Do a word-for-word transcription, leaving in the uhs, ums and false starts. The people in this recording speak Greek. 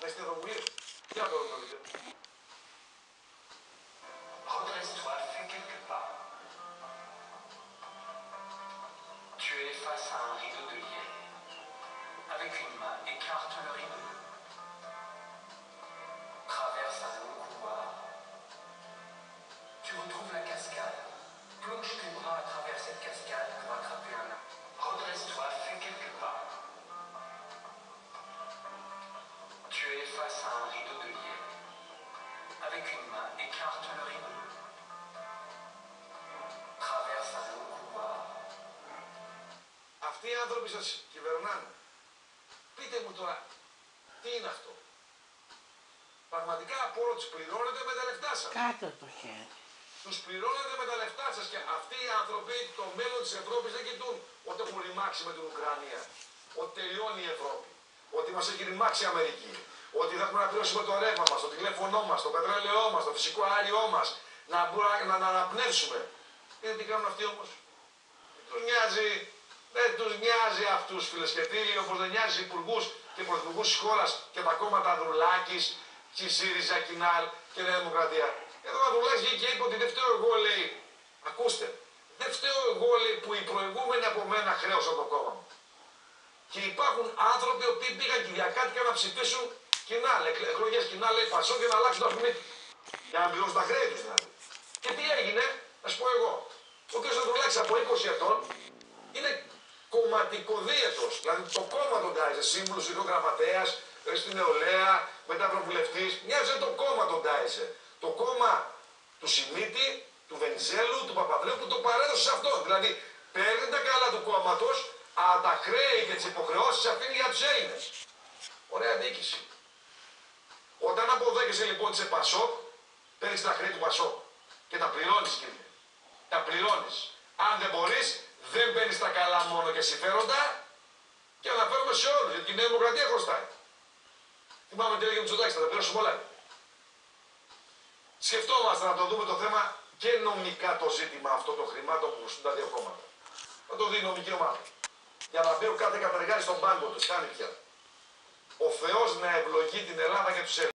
Θα είστε εδώ Βουλή. Τι να το δείτε. Redresse-toi, fais quelques pas. Tu es face à un rideau de lierre. Avec une main, écarte le rideau. Traverse un long couloir. Tu retrouves la cascade. Plonge tes bras à travers cette cascade pour attraper un nain. Redresse-toi, fais quelques pas. Tu es face à un rideau de lierre. Avec une main, écarte le rideau. Traverse un long couloir. Αυτοί οι άνθρωποι σας κυβερνάνε. Πείτε μου τώρα, τι είναι αυτό. Πραγματικά από όλο τους πληρώνετε με τα λεφτά σας. Κάτω το χέρι. Τους πληρώνετε με τα λεφτά σας και αυτοί οι άνθρωποι το μέλλον της Ευρώπης δεν κοιτούν ότι έχουν ρημάξει με την Ουκρανία. Ότι τελειώνει η Ευρώπη. Ότι μας έχει ρημάξει η Αμερική. Ότι θα έχουμε να πληρώσουμε το ρεύμα μας, το τηλέφωνό μας, το πετρέλαιό μας, το φυσικό αέριό μας. Να μπορούμε να, να αναπνεύσουμε. Είδατε τι κάνουν αυτοί όμως. Δεν τους νοιάζει, δεν τους νοιάζει αυτούς φίλες και φίλοι, όπως δεν νοιάζει υπουργούς και πρωθυπουργούς της χώρας και τα κόμματα Ανδρουλάκης, και ΣΥΡΙΖΑ, Κινάλ και Νέα Δημοκρατία. Εδώ ο Ανδρουλάκης βγήκε και είπε ότι δεν φταίω εγώ, λέει. Ακούστε, δεν φταίω εγώ, λέει, που οι προηγούμενοι από μένα χρέωσαν το κόμμα μου. Και υπάρχουν άνθρωποι που πήγαν κυριακάτικα να ψηφίσουν Κινάλ, εκλογές Κινάλ, λέει Πασό και να αλλάξουν το αφημί. Για να πληρώσουν τα χρέη τους δηλαδή. Και τι έγινε, να σου πω εγώ. Ο κ. Ανδρουλάκης από είκοσι ετών είναι κομματικοδίαιτος. Δηλαδή το κόμμα τον τάιζε, σύμβουλος, γραμματέας, στην νεολαία, μετά ευρωβουλευτής. Μοιάζει το κόμμα τον τάιζε. Το κόμμα του Σιμίτη, του Βενιζέλου, του Παπαδρέου που το παρέδωσε σε αυτόν. Δηλαδή παίρνει τα καλά του κόμματος, αλλά τα χρέη και τις υποχρεώσεις αφήνει για τους Έλληνες. Ωραία διοίκηση. Όταν αποδέχεσαι λοιπόν σε Πασόκ, παίρνεις τα χρέη του Πασόκ και τα πληρώνεις, κύριε. Τα πληρώνεις. Αν δεν μπορείς, δεν παίρνεις τα καλά μόνο και συμφέροντα και αναφέρομαι σε όλους, γιατί η Νέα Δημοκρατία χρωστάει. Θυμάμαι τι έλεγε ο Μητσοτάκης, θα τα πληρώσουμε όλα. Σκεφτόμαστε να το δούμε το θέμα και νομικά το ζήτημα αυτό των χρημάτων που χρωστούν τα δύο κόμματα. Θα το δει η νομική ομάδα. Για να μπει ο κάθε κατεργάρης στον πάγκο του, κάνει πια. Ο Θεός να ευλογεί την Ελλάδα και τους Έλληνες.